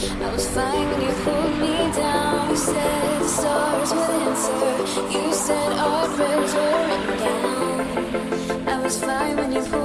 I was fine when you pulled me down. You said the stars would answer. You said our prayers were written down. I was fine when you pulled